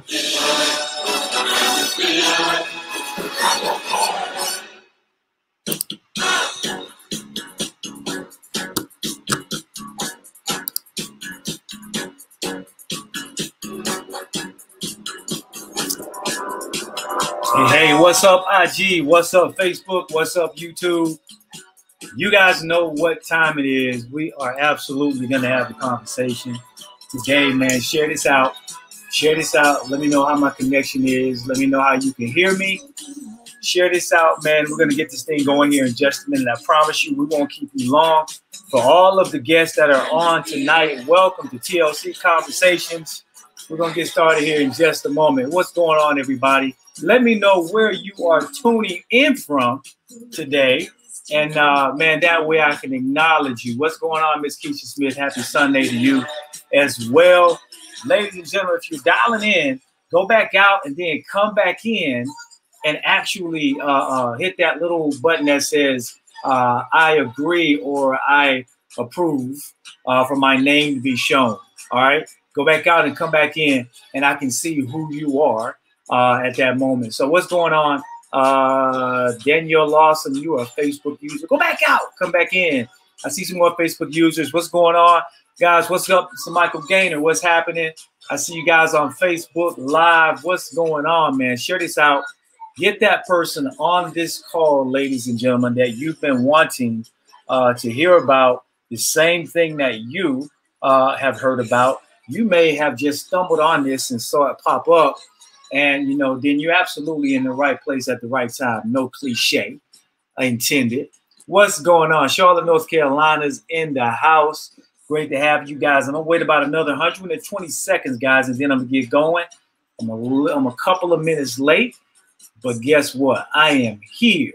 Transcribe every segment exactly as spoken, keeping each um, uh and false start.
Hey, what's up, I G? What's up, Facebook? What's up, YouTube? You guys know what time it is. We are absolutely going to have a conversation today, man. Share this out. Share this out. Let me know how my connection is. Let me know how you can hear me. Share this out, man. We're going to get this thing going here in just a minute. I promise you we won't keep you long. For all of the guests that are on tonight, welcome to T L C Conversations. We're going to get started here in just a moment. What's going on, everybody? Let me know where you are tuning in from today. And, uh, man, that way I can acknowledge you. What's going on, Miss Keisha Smith? Happy Sunday to you as well. Ladies and gentlemen, if you're dialing in, go back out and then come back in and actually uh, uh, hit that little button that says uh, I agree or I approve uh, for my name to be shown. All right. Go back out and come back in and I can see who you are uh, at that moment. So what's going on? Uh, Danielle Lawson, you are a Facebook user. Go back out. Come back in. I see some more Facebook users. What's going on? Guys, what's up? It's Michael Gaynor. What's happening? I see you guys on Facebook Live. What's going on, man? Share this out. Get that person on this call, ladies and gentlemen, that you've been wanting uh, to hear about the same thing that you uh, have heard about. You may have just stumbled on this and saw it pop up. And, you know, then you're absolutely in the right place at the right time. No cliche intended. What's going on? Charlotte, North Carolina's in the house. Great to have you guys. I'm going to wait about another one hundred twenty seconds, guys, and then I'm going to get going. I'm a, I'm a couple of minutes late. But guess what? I am here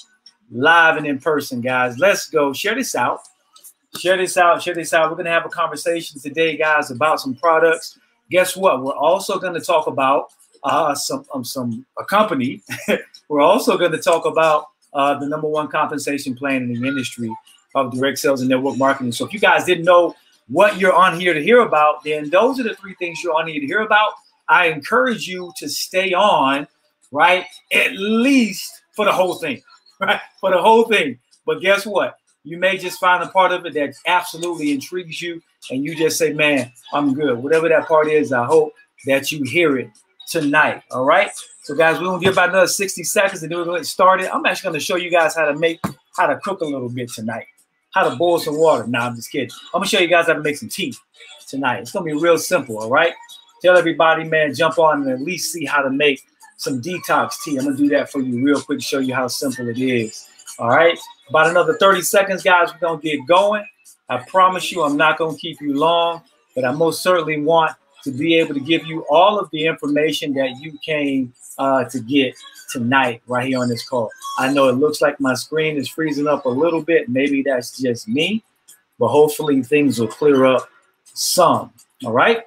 live and in person, guys. Let's go. Share this out. Share this out. Share this out. We're going to have a conversation today, guys, about some products. Guess what? We're also going to talk about uh, some, um, some a company. We're also going to talk about uh, the number one compensation plan in the industry of direct sales and network marketing. So if you guys didn't know what you're on here to hear about, then those are the three things you're on here to hear about. I encourage you to stay on, right? At least for the whole thing, right? For the whole thing. But guess what? You may just find a part of it that absolutely intrigues you and you just say, man, I'm good. Whatever that part is, I hope that you hear it tonight. All right. So guys, we're going to give about another sixty seconds and then we're going to get started. I'm actually going to show you guys how to make, how to cook a little bit tonight, how to boil some water. Nah, I'm just kidding. I'm going to show you guys how to make some tea tonight. It's going to be real simple. All right. Tell everybody, man, jump on and at least see how to make some detox tea. I'm going to do that for you real quick to show you how simple it is. All right. About another thirty seconds, guys. We're going to get going. I promise you I'm not going to keep you long, but I most certainly want to be able to give you all of the information that you came uh, to get tonight right here on this call. I know it looks like my screen is freezing up a little bit. Maybe that's just me, but hopefully things will clear up some. All right.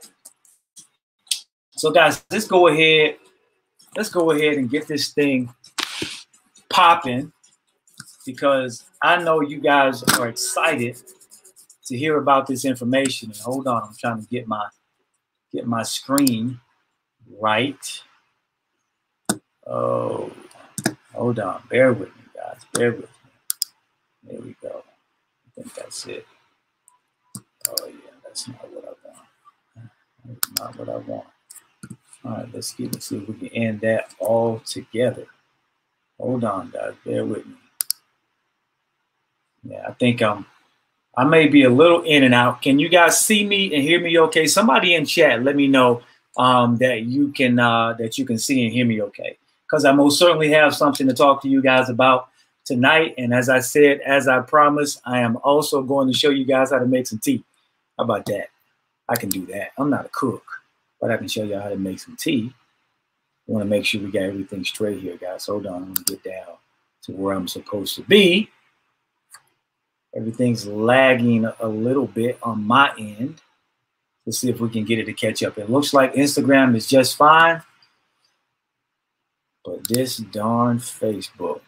So, guys, let's go ahead. Let's go ahead and get this thing popping because I know you guys are excited to hear about this information. And hold on, I'm trying to get my get my screen right. Oh, hold on. Bear with me, guys. Bear with me. There we go. I think that's it. Oh, yeah, that's not what I want. That's not what I want. All right, let's get let's see if we can end that all together. Hold on, guys. Bear with me. Yeah, I think I'm I may be a little in and out. Can you guys see me and hear me okay? Somebody in chat, let me know um, that you can uh, that you can see and hear me okay. Because I most certainly have something to talk to you guys about tonight. And as I said, as I promised, I am also going to show you guys how to make some tea. How about that? I can do that. I'm not a cook, but I can show you how to make some tea. I want to make sure we got everything straight here, guys. Hold on, I'm going to get down to where I'm supposed to be. Everything's lagging a little bit on my end. Let's see if we can get it to catch up. It looks like Instagram is just fine. But this darn Facebook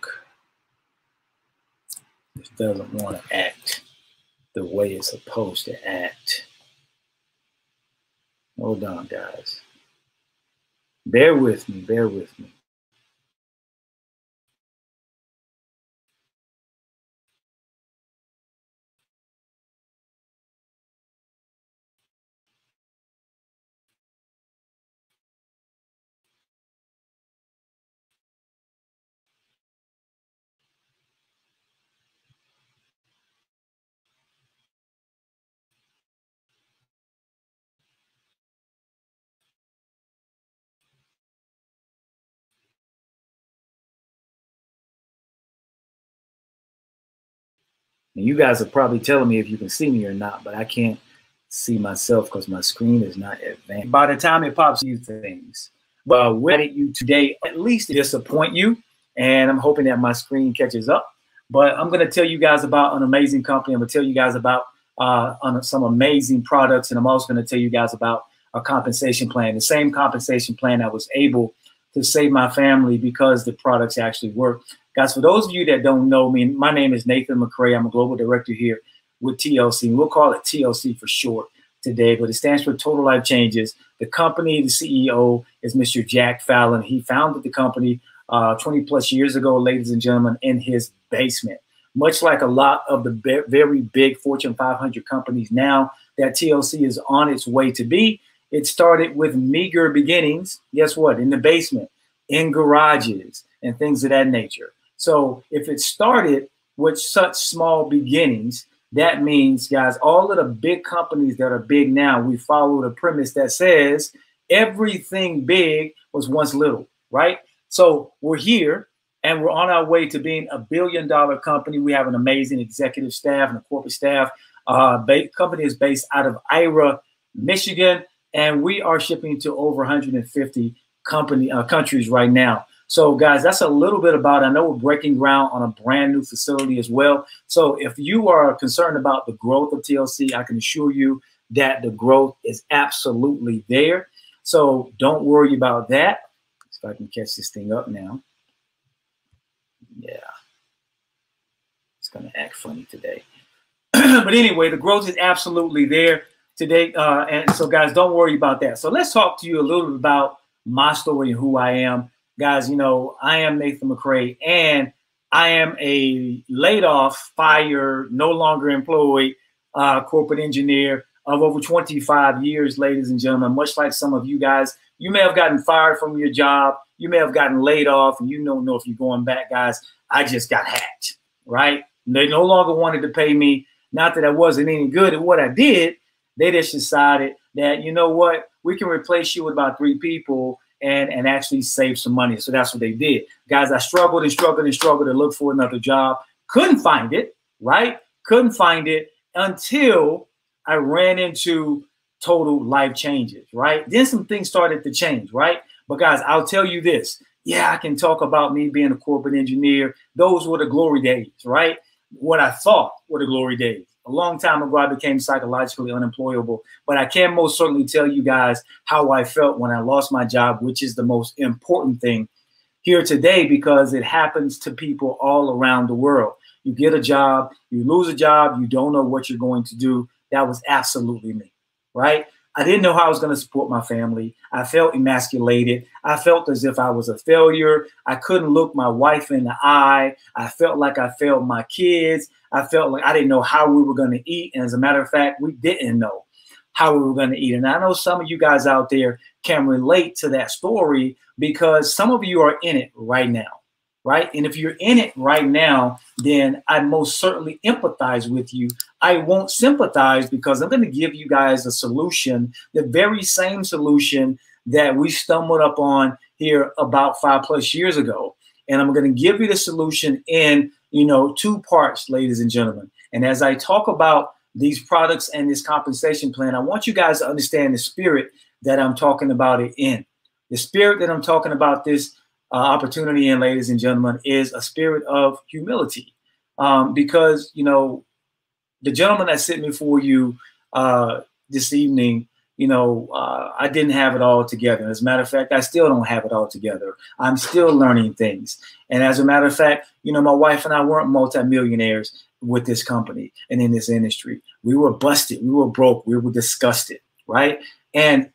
just doesn't want to act the way it's supposed to act. Hold on, guys. Bear with me. Bear with me. And you guys are probably telling me if you can see me or not, but I can't see myself because my screen is not advanced. By the time it pops, you things. But with you today, at least to disappoint you. And I'm hoping that my screen catches up. But I'm going to tell you guys about an amazing company. I'm going to tell you guys about uh, some amazing products. And I'm also going to tell you guys about a compensation plan, the same compensation plan I was able to save my family because the products actually work. Guys, for those of you that don't know me, my name is Nathan McCray. I'm a global director here with T L C. We'll call it T L C for short today, but it stands for Total Life Changes. The company, the C E O is Mister Jack Fallon. He founded the company uh, twenty plus years ago, ladies and gentlemen, in his basement. Much like a lot of the very big Fortune five hundred companies now that T L C is on its way to be, it started with meager beginnings. Guess what? In the basement, in garages, and things of that nature. So if it started with such small beginnings, that means, guys, all of the big companies that are big now, we follow the premise that says everything big was once little, right? So we're here and we're on our way to being a billion dollar company. We have an amazing executive staff and a corporate staff. Uh, company is based out of Ira, Michigan, and we are shipping to over one hundred fifty company uh, countries right now. So, guys, that's a little bit about it. I know we're breaking ground on a brand new facility as well. So if you are concerned about the growth of T L C, I can assure you that the growth is absolutely there. So don't worry about that. If I can catch this thing up now. Yeah, it's going to act funny today. But anyway, the growth is absolutely there today. Uh, and so, guys, don't worry about that. So let's talk to you a little bit about my story and who I am. Guys, you know, I am Nathan McCray, and I am a laid off, fired, no longer employed uh, corporate engineer of over twenty-five years, ladies and gentlemen. Much like some of you guys, you may have gotten fired from your job. You may have gotten laid off, and you don't know if you're going back, guys. I just got hacked, right? They no longer wanted to pay me. Not that I wasn't any good at what I did. They just decided that, you know what, we can replace you with about three people and, and actually save some money. So that's what they did. Guys, I struggled and struggled and struggled to look for another job. Couldn't find it, right? Couldn't find it until I ran into Total Life Changes, right? Then some things started to change, right? But guys, I'll tell you this. Yeah, I can talk about me being a corporate engineer. Those were the glory days, right? What I thought were the glory days. A long time ago, I became psychologically unemployable, but I can most certainly tell you guys how I felt when I lost my job, which is the most important thing here today because it happens to people all around the world. You get a job, you lose a job, you don't know what you're going to do. That was absolutely me, right? I didn't know how I was going to support my family. I felt emasculated. I felt as if I was a failure. I couldn't look my wife in the eye. I felt like I failed my kids. I felt like I didn't know how we were going to eat. And as a matter of fact, we didn't know how we were going to eat. And I know some of you guys out there can relate to that story because some of you are in it right now, right? And if you're in it right now, then I most certainly empathize with you. I won't sympathize because I'm going to give you guys a solution, the very same solution that we stumbled up on here about five plus years ago. And I'm going to give you the solution in, you know, two parts, ladies and gentlemen. And as I talk about these products and this compensation plan, I want you guys to understand the spirit that I'm talking about it in. The spirit that I'm talking about this uh, opportunity in, ladies and gentlemen, is a spirit of humility. Um, because, you know, the gentleman that's sitting before you uh, this evening, you know, uh, I didn't have it all together. As a matter of fact, I still don't have it all together. I'm still learning things. And as a matter of fact, you know, my wife and I weren't multimillionaires with this company and in this industry. We were busted. We were broke. We were disgusted, right? And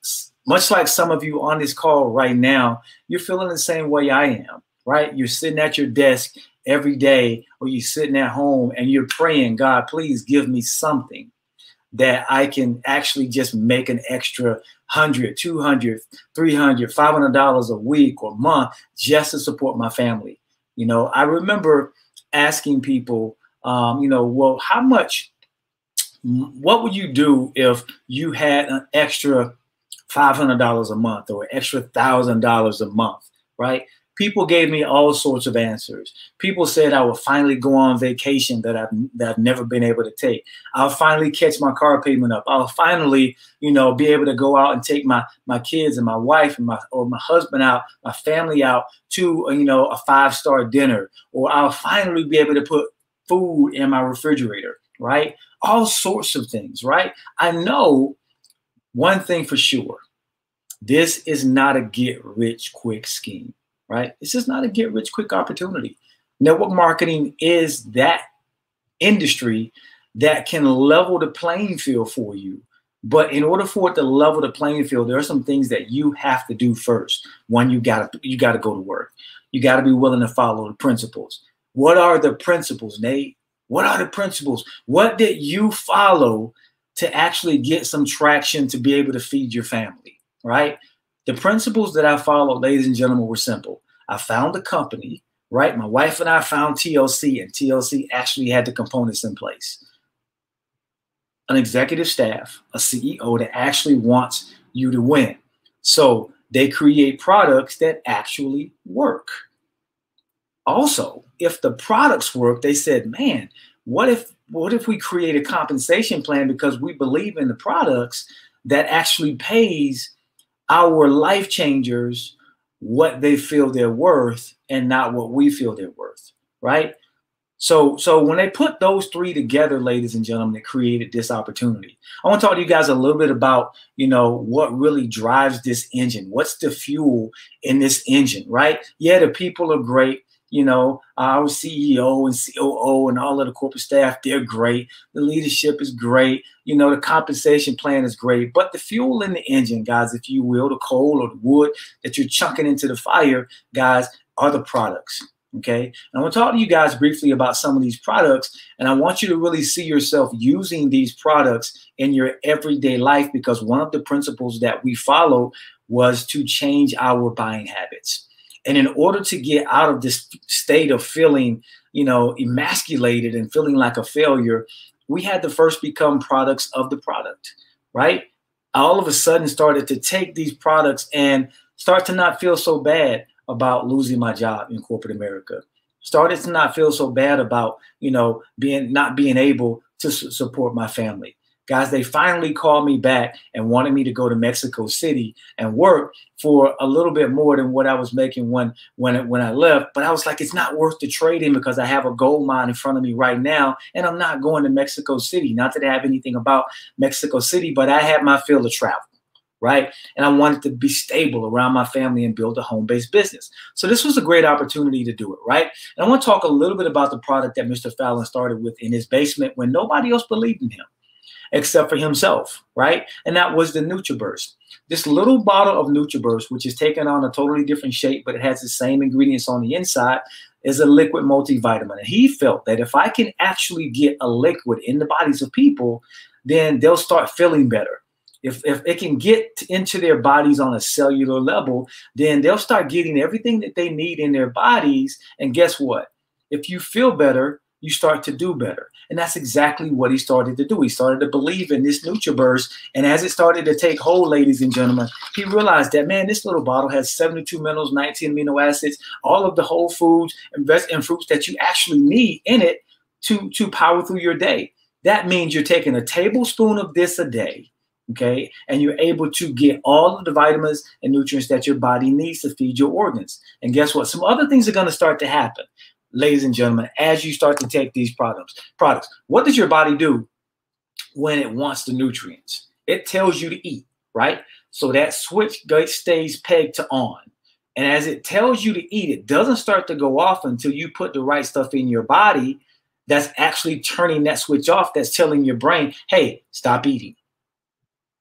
Much like some of you on this call right now, you're feeling the same way I am, right? You're sitting at your desk every day, or you're sitting at home and you're praying, God, please give me something that I can actually just make an extra hundred, two hundred, three hundred, five hundred dollars a week or month just to support my family. You know, I remember asking people, um, you know, well, how much, what would you do if you had an extra five hundred dollars a month or an extra one thousand dollars a month, right? People gave me all sorts of answers. People said I would finally go on vacation that I've, that I've never been able to take. I'll finally catch my car payment up. I'll finally, you know, be able to go out and take my, my kids and my wife and my, or my husband out, my family out to, you know, a five-star dinner. Or I'll finally be able to put food in my refrigerator, right? All sorts of things, right? I know one thing for sure. This is not a get-rich-quick scheme. Right? This is not a get rich quick opportunity. Network marketing is that industry that can level the playing field for you. But in order for it to level the playing field, there are some things that you have to do first. One, you gotta you gotta go to work. You gotta be willing to follow the principles. What are the principles, Nate? What are the principles? What did you follow to actually get some traction to be able to feed your family? Right? The principles that I followed, ladies and gentlemen, were simple. I found a company, right? My wife and I found T L C, and T L C actually had the components in place. An executive staff, a C E O that actually wants you to win. So they create products that actually work. Also, if the products work, they said, man, what if, what if we create a compensation plan because we believe in the products that actually pays our life changers what they feel they're worth and not what we feel they're worth, right? So, so when they put those three together, ladies and gentlemen, it created this opportunity. I want to talk to you guys a little bit about, you know, what really drives this engine. What's the fuel in this engine, right? Yeah, the people are great. You know, our C E O and C O O and all of the corporate staff, they're great. The leadership is great. You know, the compensation plan is great. But the fuel in the engine, guys, if you will, the coal or the wood that you're chunking into the fire, guys, are the products. Okay. And I want to talk to you guys briefly about some of these products. And I want you to really see yourself using these products in your everyday life, because one of the principles that we follow was to change our buying habits. And in order to get out of this state of feeling, you know, emasculated and feeling like a failure, we had to first become products of the product, right? I all of a sudden started to take these products and start to not feel so bad about losing my job in corporate America. Started to not feel so bad about, you know, being not being able to su- support my family. Guys, they finally called me back and wanted me to go to Mexico City and work for a little bit more than what I was making when, when, when I left. But I was like, it's not worth the trading because I have a gold mine in front of me right now, and I'm not going to Mexico City. Not that I have anything about Mexico City, but I had my field of travel, right? And I wanted to be stable around my family and build a home-based business. So this was a great opportunity to do it, right? And I want to talk a little bit about the product that Mister Fallon started with in his basement when nobody else believed in him, except for himself, right? And that was the NutriBurst. This little bottle of NutriBurst, which is taken on a totally different shape, but it has the same ingredients on the inside, is a liquid multivitamin. And he felt that if I can actually get a liquid in the bodies of people, then they'll start feeling better. If, if it can get into their bodies on a cellular level, then they'll start getting everything that they need in their bodies. And guess what? If you feel better, you start to do better. And that's exactly what he started to do. He started to believe in this NutriBurst. And as it started to take hold, ladies and gentlemen, he realized that, man, this little bottle has seventy-two minerals, nineteen amino acids, all of the whole foods and, veg- and fruits that you actually need in it to, to power through your day. That means you're taking a tablespoon of this a day, okay? And you're able to get all of the vitamins and nutrients that your body needs to feed your organs. And guess what? Some other things are going to start to happen, ladies and gentlemen, as you start to take these products. Products. What does your body do when it wants the nutrients? It tells you to eat, right? So that switch stays pegged to on. And as it tells you to eat, it doesn't start to go off until you put the right stuff in your body that's actually turning that switch off, that's telling your brain, hey, stop eating.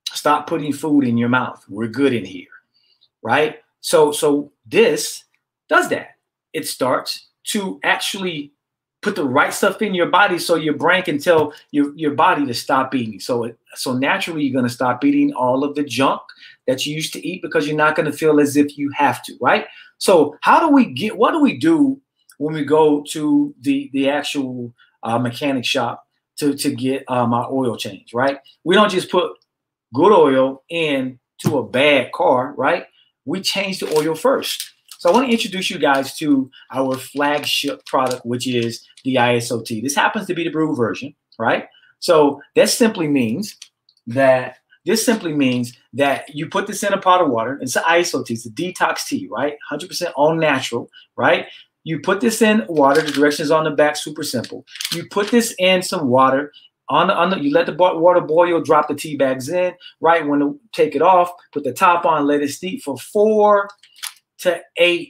Stop putting food in your mouth. We're good in here, right? So, so this does that. It starts to actually put the right stuff in your body so your brain can tell your, your body to stop eating. So, it, so naturally, you're going to stop eating all of the junk that you used to eat because you're not going to feel as if you have to, right? So how do we get, what do we do when we go to the, the actual uh, mechanic shop to, to get um, our oil change, right? We don't just put good oil into a bad car, right? We change the oil first. So I want to introduce you guys to our flagship product, which is the I S O T. This happens to be the brew version, right? So that simply means that this simply means that you put this in a pot of water. It's the I S O T. It's a detox tea, right? one hundred percent all natural, right? You put this in water. The directions on the back, super simple. You put this in some water. On the, on the, you let the water boil, drop the tea bags in, right? When to take it off, put the top on, let it steep for four to eight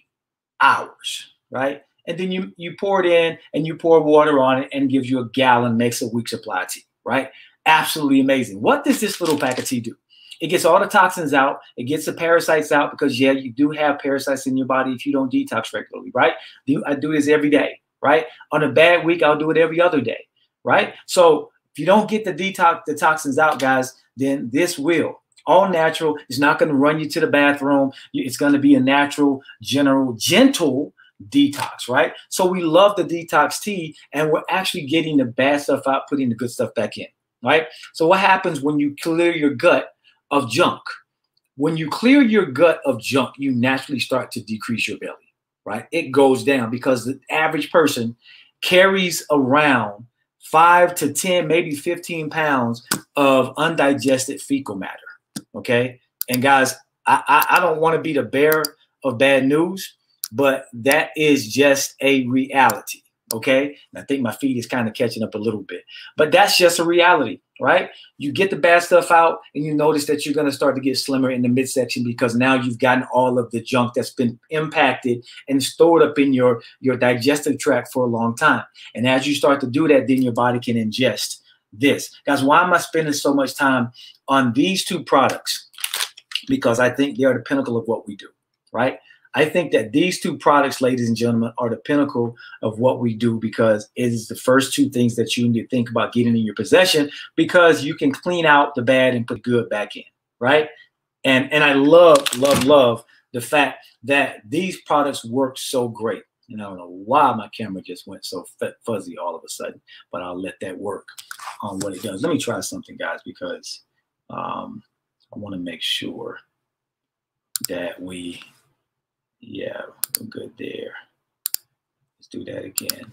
hours, right? And then you, you pour it in and you pour water on it and gives you a gallon, makes a week supply of tea, right? Absolutely amazing. What does this little pack of tea do? It gets all the toxins out. It gets the parasites out because, yeah, you do have parasites in your body if you don't detox regularly, right? I do this every day, right? On a bad week, I'll do it every other day, right? So if you don't get the detox, the toxins out, guys, then this will. All natural. It's not going to run you to the bathroom. It's going to be a natural, general, gentle detox, right? So we love the detox tea, and we're actually getting the bad stuff out, putting the good stuff back in, right? So what happens when you clear your gut of junk? When you clear your gut of junk, you naturally start to decrease your belly, right? It goes down because the average person carries around five to ten, maybe fifteen pounds of undigested fecal matter. Okay. And guys, I, I, I don't want to be the bearer of bad news, but that is just a reality. Okay. And I think my feet is kind of catching up a little bit, but that's just a reality, right? You get the bad stuff out and you notice that you're going to start to get slimmer in the midsection because now you've gotten all of the junk that's been impacted and stored up in your, your digestive tract for a long time. And as you start to do that, then your body can ingest this. Guys, why am I spending so much time on these two products? Because I think they are the pinnacle of what we do, right? I think that these two products, ladies and gentlemen, are the pinnacle of what we do because it is the first two things that you need to think about getting in your possession because you can clean out the bad and put good back in, right? And, and I love, love, love the fact that these products work so great. And I don't know why my camera just went so fuzzy all of a sudden, but I'll let that work on what it does. Let me try something, guys, because um, I want to make sure that we... Yeah, we're good there. Let's do that again.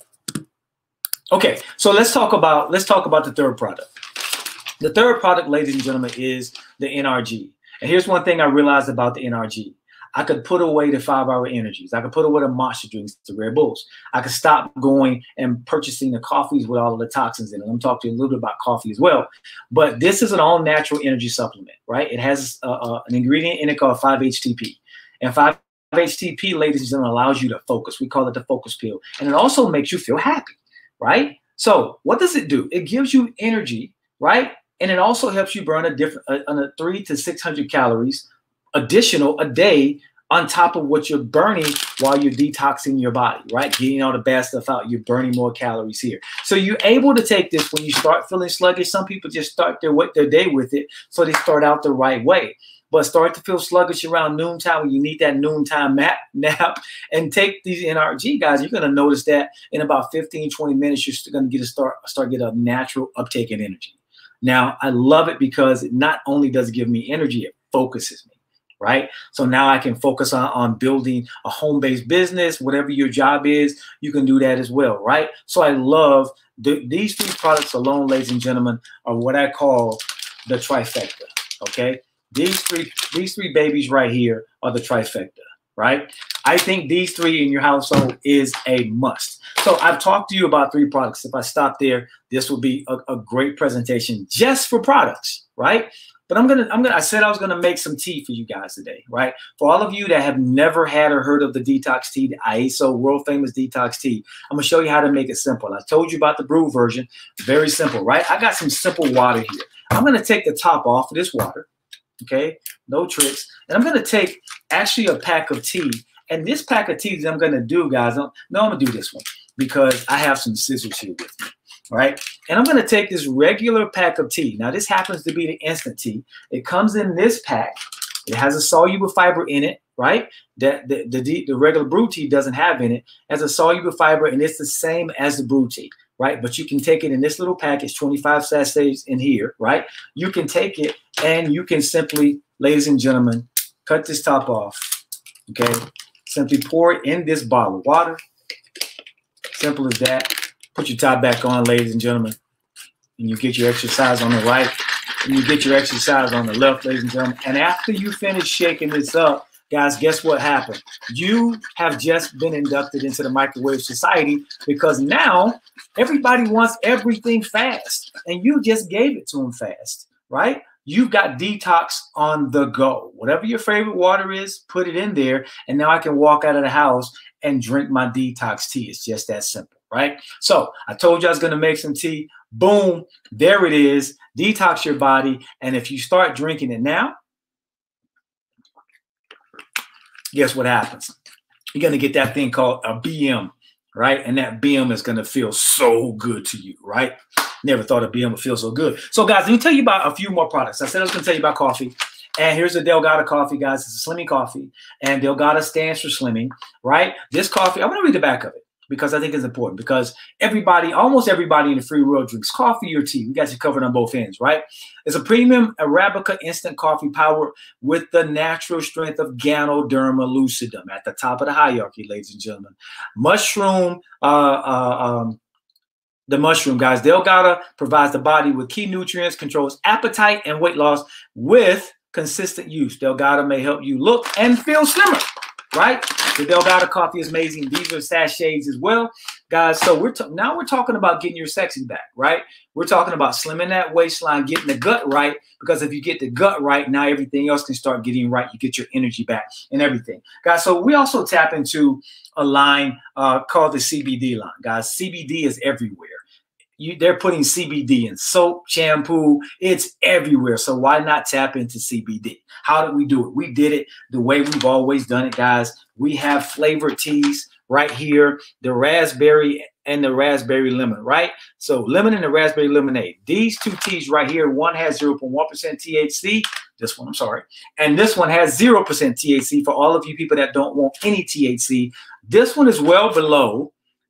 Okay, so let's talk about let's talk about the third product. The third product, ladies and gentlemen, is the N R G. And here's one thing I realized about the N R G. I could put away the five-hour energies. I could put away the Monster drinks, the Red Bulls. I could stop going and purchasing the coffees with all of the toxins in it. I'm talking to you a little bit about coffee as well. But this is an all-natural energy supplement, right? It has uh, uh, an ingredient in it called five H T P. And five H T P, ladies and gentlemen, allows you to focus. We call it the focus pill. And it also makes you feel happy, right? So what does it do? It gives you energy, right? And it also helps you burn a different, a, a three to six hundred calories additional a day on top of what you're burning while you're detoxing your body, right? Getting all the bad stuff out. You're burning more calories here. So you're able to take this when you start feeling sluggish. Some people just start their, their day with it. So they start out the right way. But start to feel sluggish around noontime when you need that noontime nap, nap and take these N R G, guys. You're going to notice that in about fifteen, twenty minutes, you're going to get a start, start get a natural uptake in energy. Now, I love it because it not only does it give me energy, it focuses me, right? So now I can focus on, on building a home-based business. Whatever your job is, you can do that as well, right? So I love the, these three products alone, ladies and gentlemen, are what I call the trifecta, okay? These three, these three babies right here are the trifecta, right? I think these three in your household is a must. So I've talked to you about three products. If I stop there, this will be a, a great presentation just for products, right? But I'm gonna, I'm gonna. I said I was gonna make some tea for you guys today, right? For all of you that have never had or heard of the detox tea, the I S O world famous detox tea, I'm gonna show you how to make it simple. I told you about the brew version, very simple, right? I got some simple water here. I'm going to take the top off of this water. Okay, no tricks. And I'm going to take actually a pack of tea. And this pack of tea that I'm going to do, guys, no, I'm going to do this one because I have some scissors here with me. All right, and I'm going to take this regular pack of tea. Now, this happens to be the instant tea. It comes in this pack. It has a soluble fiber in it, right? That the, the, the regular brew tea doesn't have in it. It has a soluble fiber, and it's the same as the brew tea, right? But you can take it in this little package, twenty-five sachets in here, right? You can take it, and you can simply, ladies and gentlemen, cut this top off, okay? Simply pour it in this bottle of water. Simple as that. Put your top back on, ladies and gentlemen, and you get your exercise on the right, and you get your exercise on the left, ladies and gentlemen. And after you finish shaking this up, guys, guess what happened? You have just been inducted into the microwave society because now everybody wants everything fast, and you just gave it to them fast, right? You've got detox on the go. Whatever your favorite water is, put it in there, and now I can walk out of the house and drink my detox tea. It's just that simple. Right? So I told you I was going to make some tea. Boom. There it is. Detox your body. And if you start drinking it now, guess what happens? You're going to get that thing called a B M, right? And that B M is going to feel so good to you, right? Never thought a B M would feel so good. So guys, let me tell you about a few more products. I said I was going to tell you about coffee. And here's the Delgado coffee, guys. It's a slimming coffee. And Delgado stands for slimming, right? This coffee, I'm going to read the back of it, because I think it's important, because everybody, almost everybody in the free world drinks coffee or tea. We got you covered on both ends, right? It's a premium Arabica instant coffee powered with the natural strength of Ganoderma lucidum at the top of the hierarchy, ladies and gentlemen. Mushroom, uh, uh, um, the mushroom, guys. Delgado provides the body with key nutrients, controls appetite and weight loss with consistent use. Delgado may help you look and feel slimmer, right? The Delgado coffee is amazing. These are sachets as well, guys. So we're now we're talking about getting your sexy back, right? We're talking about slimming that waistline, getting the gut right, because if you get the gut right, now everything else can start getting right. You get your energy back and everything, guys. So we also tap into a line uh, called the C B D line, guys. C B D is everywhere. You, they're putting C B D in soap, shampoo. It's everywhere. So why not tap into C B D? How did we do it? We did it the way we've always done it, guys. We have flavored teas right here, the raspberry and the raspberry lemon, right? So lemon and the raspberry lemonade. These two teas right here, one has zero point one percent T H C. This one, I'm sorry. And this one has zero percent T H C for all of you people that don't want any T H C. This one is well below.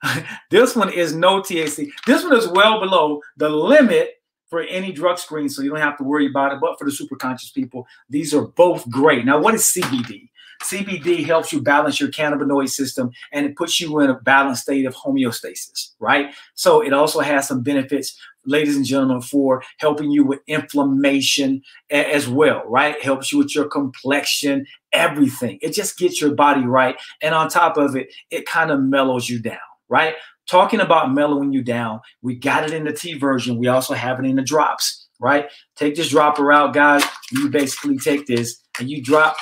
This one is no T H C. This one is well below the limit for any drug screen, so you don't have to worry about it. But for the super conscious people, these are both great. Now, what is C B D? C B D helps you balance your cannabinoid system, and it puts you in a balanced state of homeostasis, right? So it also has some benefits, ladies and gentlemen, for helping you with inflammation as well, right? Helps you with your complexion, everything. It just gets your body right. And on top of it, it kind of mellows you down, right? Talking about mellowing you down, we got it in the tea version. We also have it in the drops, right? Take this dropper out, guys. You basically take this and you drop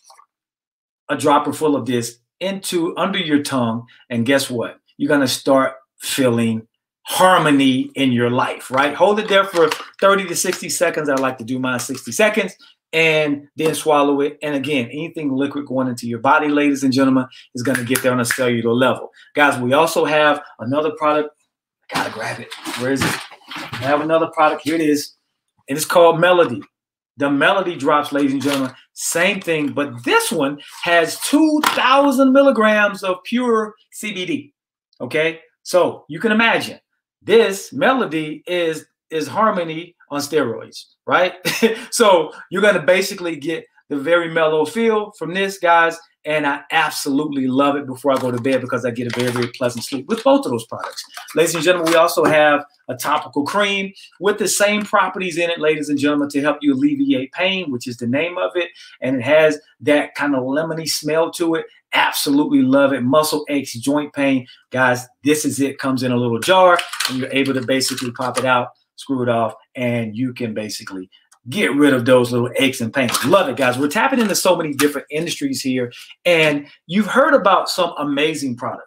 a dropper full of this into under your tongue. And guess what? You're going to start feeling harmony in your life, right? Hold it there for thirty to sixty seconds. I like to do mine sixty seconds. And then swallow it. And again, anything liquid going into your body, ladies and gentlemen, is going to get there on a cellular level. Guys, we also have another product. I got to grab it. Where is it? I have another product. Here it is. And it's called Melody. The Melody drops, ladies and gentlemen, same thing. But this one has two thousand milligrams of pure C B D. Okay? So you can imagine this Melody is, is harmony on steroids, right? So you're going to basically get the very mellow feel from this, guys. And I absolutely love it before I go to bed because I get a very, very pleasant sleep with both of those products. Ladies and gentlemen, we also have a topical cream with the same properties in it, ladies and gentlemen, to help you alleviate pain, which is the name of it. And it has that kind of lemony smell to it. Absolutely love it. Muscle aches, joint pain. Guys, this is it. Comes in a little jar, and you're able to basically pop it out, screw it off, and you can basically get rid of those little aches and pains. Love it, guys. We're tapping into so many different industries here, and you've heard about some amazing products,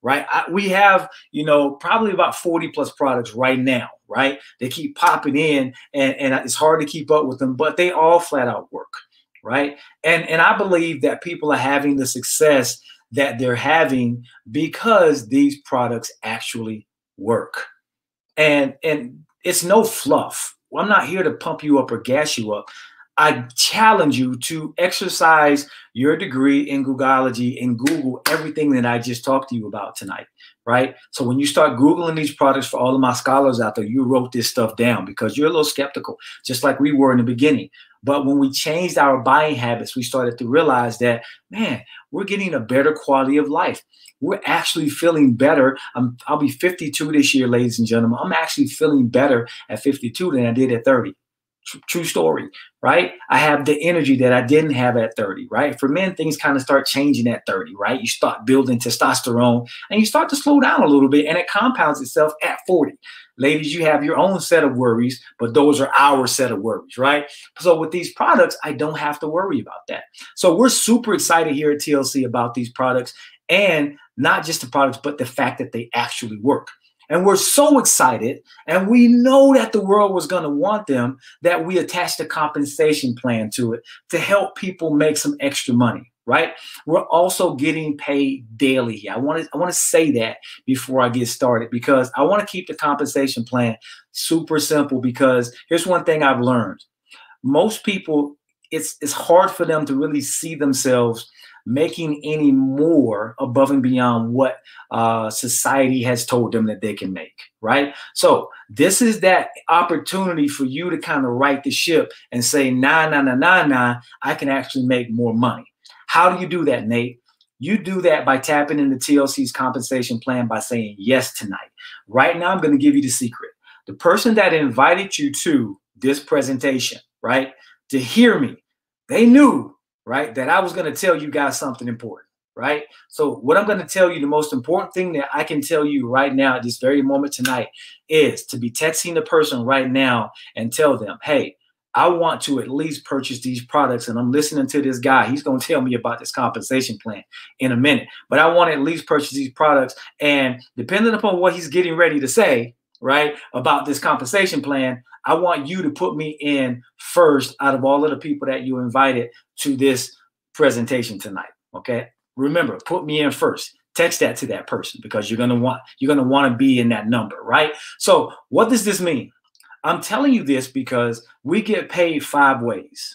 right? I, we have, you know, probably about forty plus products right now, right? They keep popping in, and, and it's hard to keep up with them, but they all flat out work, right? And, and I believe that people are having the success that they're having because these products actually work. And, and it's no fluff. I'm not here to pump you up or gas you up. I challenge you to exercise your degree in Googleology and Google everything that I just talked to you about tonight, right? So when you start Googling these products, for all of my scholars out there, you wrote this stuff down because you're a little skeptical, just like we were in the beginning. But when we changed our buying habits, we started to realize that, man, we're getting a better quality of life. We're actually feeling better. I'm, I'll be fifty-two this year, ladies and gentlemen. I'm actually feeling better at fifty-two than I did at thirty. True story, right? I have the energy that I didn't have at thirty, right? For men, things kind of start changing at thirty, right? You start building testosterone and you start to slow down a little bit, and it compounds itself at forty. Ladies, you have your own set of worries, but those are our set of worries, right? So with these products, I don't have to worry about that. So we're super excited here at T L C about these products, and not just the products, but the fact that they actually work. And we're so excited, and we know that the world was going to want them, that we attached a compensation plan to it to help people make some extra money, right? We're also getting paid daily here. I want to I want to say that before I get started, because I want to keep the compensation plan super simple, because here's one thing I've learned. Most people, it's it's hard for them to really see themselves making any more above and beyond what uh, society has told them that they can make, right? So this is that opportunity for you to kind of right the ship and say, nah, nah, nah, nah, nah, I can actually make more money. How do you do that, Nate? You do that by tapping into T L C's compensation plan by saying yes tonight. Right now, I'm going to give you the secret. The person that invited you to this presentation, right, to hear me, they knew, right, that I was going to tell you guys something important, right? So what I'm going to tell you, the most important thing that I can tell you right now at this very moment tonight, is to be texting the person right now and tell them, hey, I want to at least purchase these products, and I'm listening to this guy. He's going to tell me about this compensation plan in a minute, but I want to at least purchase these products. And depending upon what he's getting ready to say, right, about this compensation plan, I want you to put me in first out of all of the people that you invited to this presentation tonight. Okay. Remember, put me in first. Text that to that person, because you're going to want, you're going to want to be in that number, right? So what does this mean? I'm telling you this because we get paid five ways.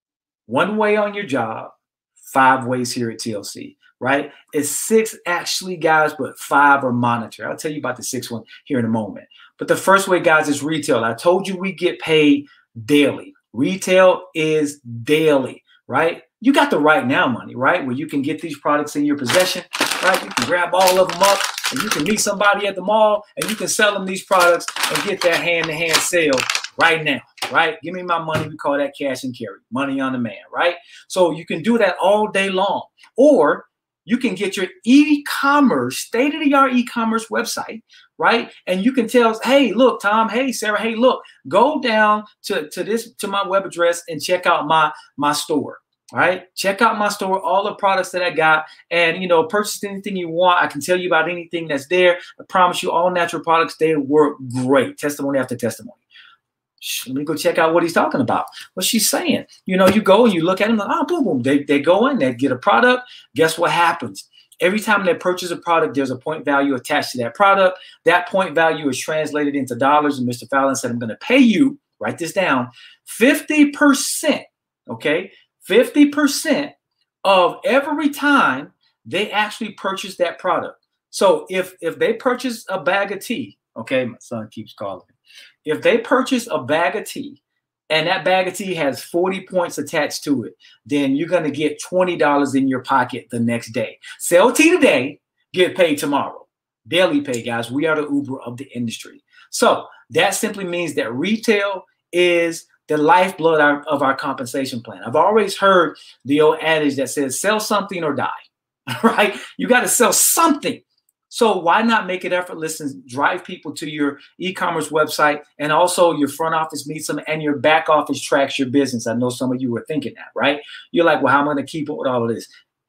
One way on your job, five ways here at T L C, right? It's six actually, guys, but five are monetary. I'll tell you about the sixth one here in a moment. But the first way, guys, is retail. I told you we get paid daily. Retail is daily, right? You got the right now money, right? Where you can get these products in your possession, right? You can grab all of them up, and you can meet somebody at the mall, and you can sell them these products and get that hand-to-hand sale right now, right? Give me my money. We call that cash and carry, money on demand, right? So you can do that all day long. Or you can get your e-commerce, state-of-the-art e-commerce website, right? And you can tell, hey, look, Tom, hey, Sarah, hey, look, go down to, to this, to my web address and check out my, my store. All right, check out my store, all the products that I got, and, you know, purchase anything you want. I can tell you about anything that's there. I promise you, all natural products, they work great. Testimony after testimony. Shh, let me go check out what he's talking about. What she's saying. You know, you go and you look at them, like, oh, boom, boom. They, they go in, they get a product. Guess what happens? Every time they purchase a product, there's a point value attached to that product. That point value is translated into dollars, and Mister Fallon said, I'm going to pay you, write this down, fifty percent, okay? fifty percent of every time they actually purchase that product. So if, if they purchase a bag of tea, okay, my son keeps calling me. If they purchase a bag of tea and that bag of tea has forty points attached to it, then you're going to get twenty dollars in your pocket the next day. Sell tea today, get paid tomorrow. Daily pay, guys. We are the Uber of the industry. So that simply means that retail is the lifeblood of our compensation plan. I've always heard the old adage that says, sell something or die, right? You got to sell something. So why not make it effortless and drive people to your e-commerce website, and also your front office meets them and your back office tracks your business? I know some of you were thinking that, right? You're like, well, how am I going to keep up with all of this?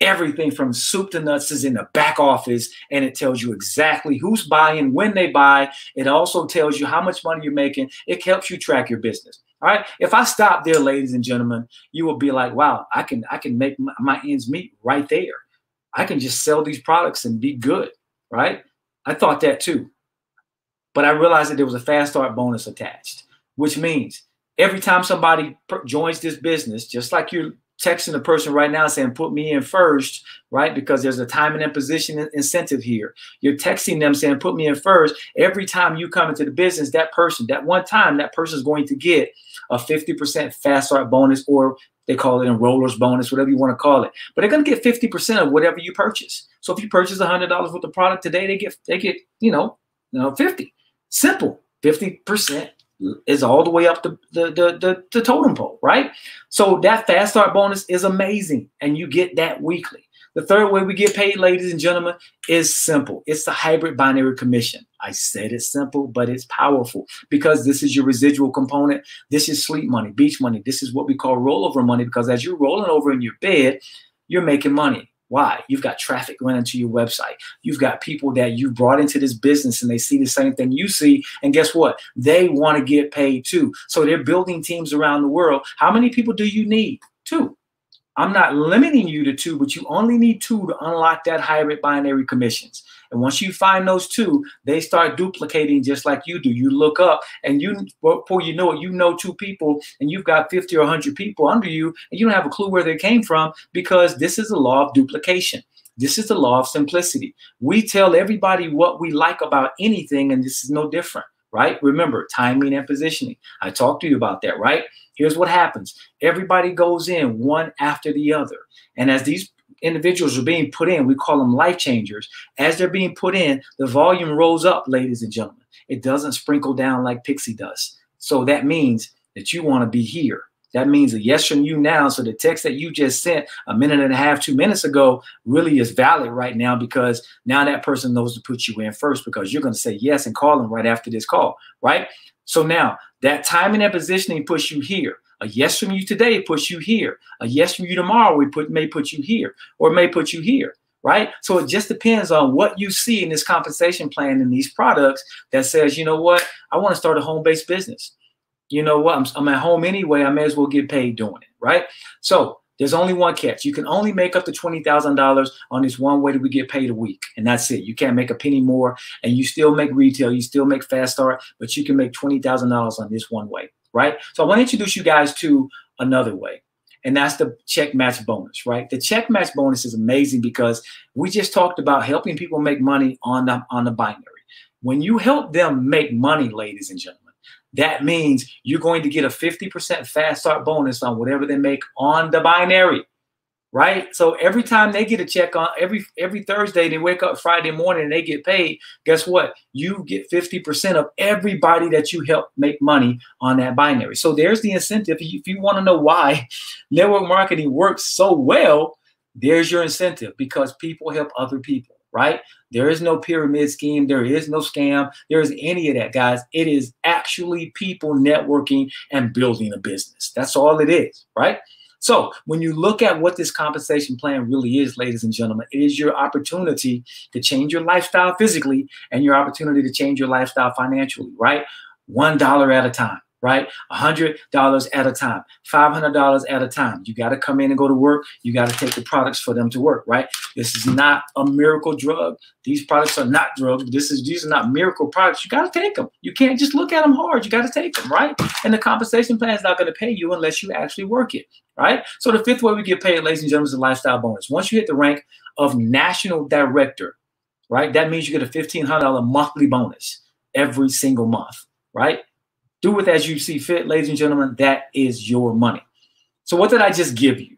Everything from soup to nuts is in the back office, and it tells you exactly who's buying, when they buy. It also tells you how much money you're making. It helps you track your business. All right. If I stop there, ladies and gentlemen, you will be like, wow, I can I can make my, my ends meet right there. I can just sell these products and be good. Right. I thought that too. But I realized that there was a fast start bonus attached, which means every time somebody joins this business, just like you're texting the person right now saying, put me in first, right? Because there's a timing and position incentive here. You're texting them saying, put me in first. Every time you come into the business, that person, that one time, that person is going to get a fifty percent fast start bonus, or they call it enroller's bonus, whatever you want to call it. But they're going to get fifty percent of whatever you purchase. So if you purchase one hundred dollars worth of product today, they get, they get, you know, you know, fifty. Simple. fifty percent is all the way up the, the, the, the, the totem pole, right? So that fast start bonus is amazing, and you get that weekly. The third way we get paid, ladies and gentlemen, is simple. It's the hybrid binary commission. I said it's simple, but it's powerful, because this is your residual component. This is sleep money, beach money. This is what we call rollover money, because as you're rolling over in your bed, you're making money. Why? You've got traffic running to your website. You've got people that you brought into this business, and they see the same thing you see. And guess what? They want to get paid too. So they're building teams around the world. How many people do you need? Two. I'm not limiting you to two, but you only need two to unlock that hybrid binary commissions. And once you find those two, they start duplicating just like you do. You look up, and you, before you know it, you know two people, and you've got fifty or one hundred people under you, and you don't have a clue where they came from, because this is the law of duplication. This is the law of simplicity. We tell everybody what we like about anything, and this is no different, right? Remember, timing and positioning. I talked to you about that, right? Here's what happens. Everybody goes in one after the other. And as these individuals are being put in, we call them life changers. As they're being put in, the volume rolls up, ladies and gentlemen. It doesn't sprinkle down like pixie dust. So that means that you want to be here. That means a yes from you now. So the text that you just sent a minute and a half, two minutes ago really is valid right now, because now that person knows to put you in first, because you're going to say yes and call them right after this call, right? So now that timing and positioning puts you here. A yes from you today puts you here. A yes from you tomorrow we put, may put you here, or may put you here, right? So it just depends on what you see in this compensation plan in these products that says, you know what, I want to start a home-based business. You know what, I'm, I'm at home anyway, I may as well get paid doing it, right? So there's only one catch. You can only make up to twenty thousand dollars on this one way that we get paid a week, and that's it. You can't make a penny more, and you still make retail, you still make fast start, but you can make twenty thousand dollars on this one way, right? So I want to introduce you guys to another way, and that's the check match bonus, right? The check match bonus is amazing, because we just talked about helping people make money on the, on the binary. When you help them make money, ladies and gentlemen, that means you're going to get a fifty percent fast start bonus on whatever they make on the binary, right? So every time they get a check on every every Thursday, they wake up Friday morning and they get paid. Guess what? You get fifty percent of everybody that you help make money on that binary. So there's the incentive. If you want to know why network marketing works so well, there's your incentive, because people help other people, right? There is no pyramid scheme. There is no scam. There is any of that, guys. It is actually people networking and building a business. That's all it is, right? So when you look at what this compensation plan really is, ladies and gentlemen, it is your opportunity to change your lifestyle physically and your opportunity to change your lifestyle financially, right? One dollar at a time, right? one hundred dollars at a time, five hundred dollars at a time. You got to come in and go to work. You got to take the products for them to work, right? This is not a miracle drug. These products are not drugs. This is, these are not miracle products. You got to take them. You can't just look at them hard. You got to take them, right? And the compensation plan is not going to pay you unless you actually work it, right? So the fifth way we get paid, ladies and gentlemen, is a lifestyle bonus. Once you hit the rank of national director, right, that means you get a fifteen hundred dollar monthly bonus every single month, right? Do with as you see fit, ladies and gentlemen. That is your money. So what did I just give you?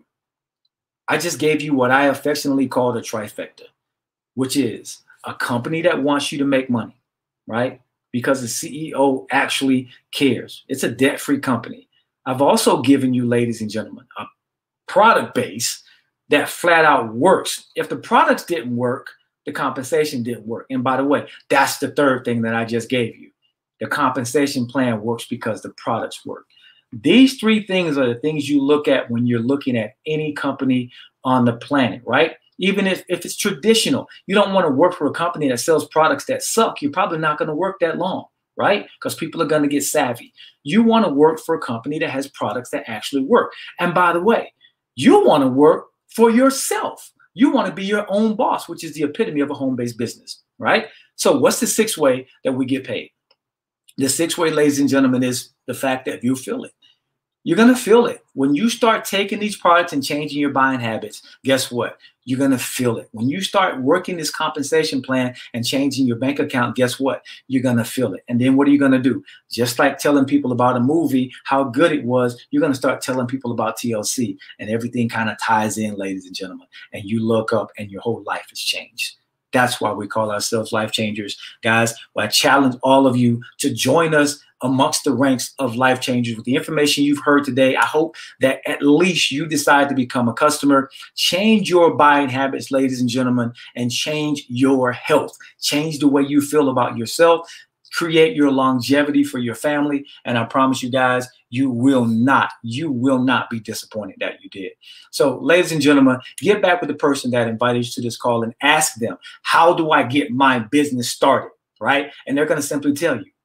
I just gave you what I affectionately call the trifecta, which is a company that wants you to make money, right? Because the C E O actually cares. It's a debt-free company. I've also given you, ladies and gentlemen, a product base that flat out works. If the products didn't work, the compensation didn't work. And by the way, that's the third thing that I just gave you. The compensation plan works because the products work. These three things are the things you look at when you're looking at any company on the planet, right? Even if, if it's traditional, you don't want to work for a company that sells products that suck. You're probably not going to work that long, right? Because people are going to get savvy. You want to work for a company that has products that actually work. And by the way, you want to work for yourself. You want to be your own boss, which is the epitome of a home-based business, right? So what's the sixth way that we get paid? The sixth way, ladies and gentlemen, is the fact that you feel it. You're going to feel it. When you start taking these products and changing your buying habits, guess what? You're going to feel it. When you start working this compensation plan and changing your bank account, guess what? You're going to feel it. And then what are you going to do? Just like telling people about a movie, how good it was, you're going to start telling people about T L C, and everything kind of ties in, ladies and gentlemen. And you look up and your whole life has changed. That's why we call ourselves life changers. Guys, well, I challenge all of you to join us amongst the ranks of life changers. With the information you've heard today, I hope that at least you decide to become a customer. Change your buying habits, ladies and gentlemen, and change your health. Change the way you feel about yourself. Create your longevity for your family. And I promise you guys, you will not, you will not be disappointed that you did. So, ladies and gentlemen, get back with the person that invited you to this call and ask them, how do I get my business started, right? And they're going to simply tell you,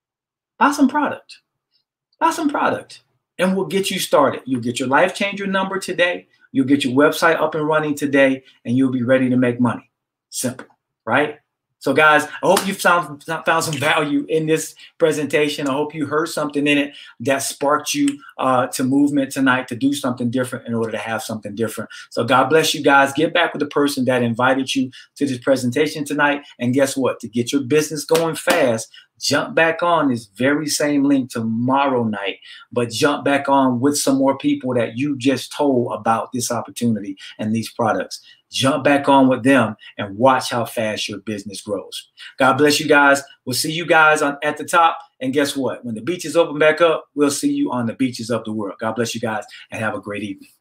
buy some product, buy some product, and we'll get you started. You'll get your life changer number today. You'll get your website up and running today, and you'll be ready to make money. Simple, right? So guys, I hope you found, found some value in this presentation. I hope you heard something in it that sparked you uh, to movement tonight, to do something different in order to have something different. So God bless you guys. Get back with the person that invited you to this presentation tonight. And guess what? To get your business going fast, jump back on this very same link tomorrow night, but jump back on with some more people that you just told about this opportunity and these products. Jump back on with them and watch how fast your business grows. God bless you guys. We'll see you guys on at the top. And guess what? When the beaches open back up, we'll see you on the beaches of the world. God bless you guys and have a great evening.